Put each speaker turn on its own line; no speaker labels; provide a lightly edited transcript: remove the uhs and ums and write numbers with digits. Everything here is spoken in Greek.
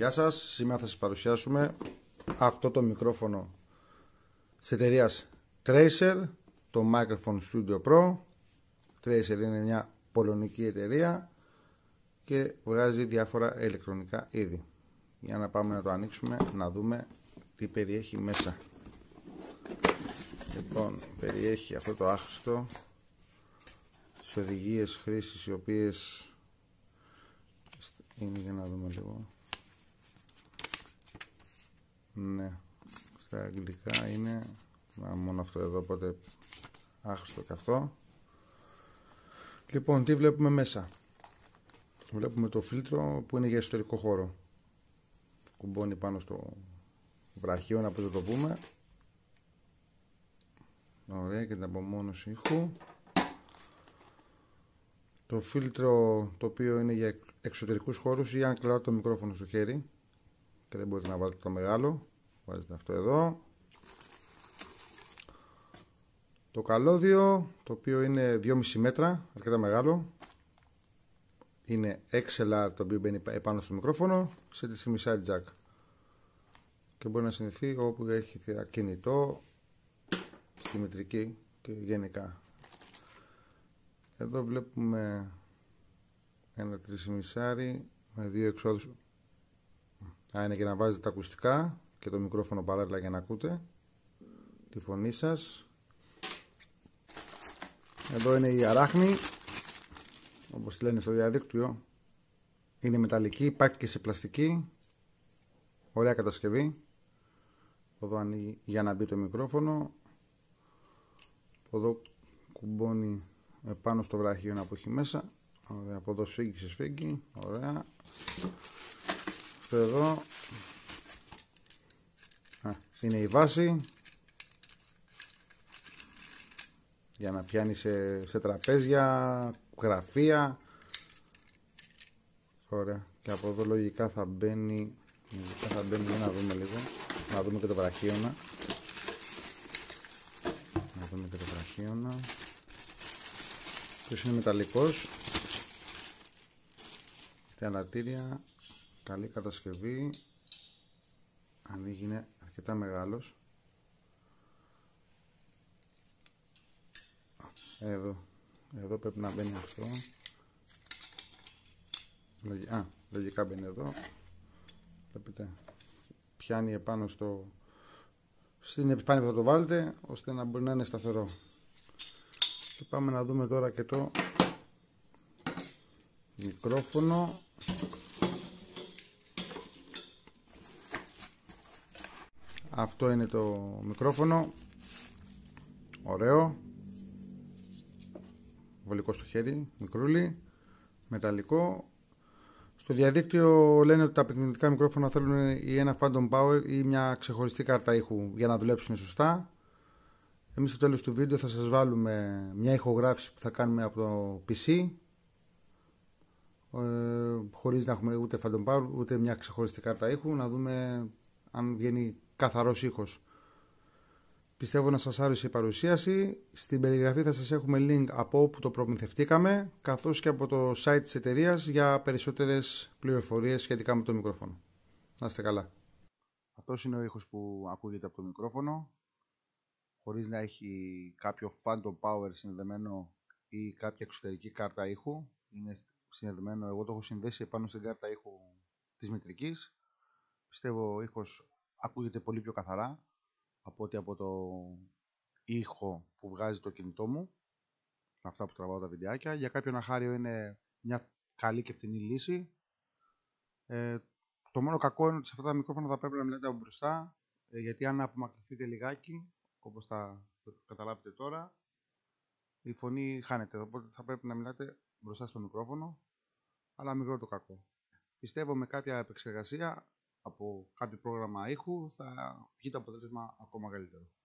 Γεια σας, σήμερα θα σας παρουσιάσουμε αυτό το μικρόφωνο της εταιρείας Tracer, το Microphone Studio Pro. Tracer είναι μια πολωνική εταιρεία και βγάζει διάφορα ηλεκτρονικά είδη. Για να πάμε να το ανοίξουμε, να δούμε τι περιέχει μέσα. Λοιπόν, περιέχει αυτό το άχρηστο, τις οδηγίες χρήσης, οι οποίες είναι, για να δούμε λίγο. Ναι, στα αγγλικά είναι μόνο αυτό εδώ, οπότε άχρηστο και αυτό. Λοιπόν, τι βλέπουμε μέσα? Βλέπουμε το φίλτρο που είναι για εσωτερικό χώρο. Κουμπώνει πάνω στο βραχείο, να το πούμε. Ωραία, και την απομόνωση ήχου. Το φίλτρο, το οποίο είναι για εξωτερικούς χώρους, ή αν κρατάτε το μικρόφωνο στο χέρι και δεν μπορείτε να βάλετε το μεγάλο, βάζετε αυτό εδώ. Το καλώδιο, το οποίο είναι 2,5 μέτρα, αρκετά μεγάλο. Είναι XLR, το οποίο μπαίνει επάνω στο μικρόφωνο, σε 3,5 jack και μπορεί να συνδεθεί όπου έχει θύρα κινητό, στη μετρική και γενικά. Εδώ βλέπουμε ένα 3,5 με δύο εξόδους. Είναι και να βάζετε τα ακουστικά και το μικρόφωνο παράλληλα για να ακούτε τη φωνή σας. Εδώ είναι η αράχνη, όπως τη λένε στο διαδίκτυο. Είναι μεταλλική, υπάρχει και σε πλαστική. Ωραία κατασκευή. Εδώ ανοίγει για να μπει το μικρόφωνο. Εδώ κουμπώνει επάνω στο βραχείο που έχει μέσα. Ωραία, από εδώ σφίγγει σε σφίγγει. Ωραία. Αυτό εδώ είναι η βάση για να πιάνει σε τραπέζια, γραφεία. Ωραία. Και από εδώ λογικά θα μπαίνει, για να δούμε λίγο. Να δούμε και το βραχίωνα. Να δούμε και το βραχίωνα. Ποιος είναι μεταλλικός. Τα αλατήρια. Καλή κατασκευή. Ανοίγει, είναι αρκετά μεγάλος. Εδώ πρέπει να μπαίνει αυτό. Λογικά μπαίνει εδώ. Βλέπετε, πιάνει επάνω στην επιφάνεια που θα το βάλετε, ώστε να μπορεί να είναι σταθερό. Και πάμε να δούμε τώρα και το μικρόφωνο. Αυτό είναι το μικρόφωνο. Ωραίο. Βολικό στο χέρι, μικρούλι, μεταλλικό. Στο διαδίκτυο λένε ότι τα επικοινωνικά μικρόφωνα θέλουν ή ένα Phantom Power ή μια ξεχωριστή κάρτα ήχου για να δουλέψουν σωστά. Εμείς στο τέλος του βίντεο θα σας βάλουμε μια ηχογράφηση που θα κάνουμε από το PC, χωρίς να έχουμε ούτε Phantom Power ούτε μια ξεχωριστή κάρτα ήχου, να δούμε αν βγαίνει καθαρός ήχος. Πιστεύω να σας άρεσε η παρουσίαση. Στην περιγραφή θα σας έχουμε link από όπου το προμηθευτήκαμε, καθώς και από το site της εταιρείας για περισσότερες πληροφορίες σχετικά με το μικρόφωνο. Να είστε καλά. Αυτός είναι ο ήχος που ακούγεται από το μικρόφωνο, χωρίς να έχει κάποιο Phantom Power συνδεμένο ή κάποια εξωτερική κάρτα ήχου. Είναι συνδεμένο, εγώ το έχω συνδέσει επάνω στην κάρτα ήχου της μητρικής. Πιστεύω ο ήχος ακούγεται πολύ πιο καθαρά από ότι από το ήχο που βγάζει το κινητό μου, αυτά που τραβάω τα βιντεάκια. Για κάποιον αχάριο είναι μια καλή και φθηνή λύση. Το μόνο κακό είναι ότι σε αυτά τα μικρόφωνα θα πρέπει να μιλάτε από μπροστά, γιατί αν απομακρυνθείτε λιγάκι, όπως θα καταλάβετε τώρα, η φωνή χάνεται. Οπότε θα πρέπει να μιλάτε μπροστά στο μικρόφωνο, αλλά μικρό το κακό. Πιστεύω με κάποια επεξεργασία από κάποιο πρόγραμμα ήχου θα βγει το αποτέλεσμα ακόμα καλύτερο.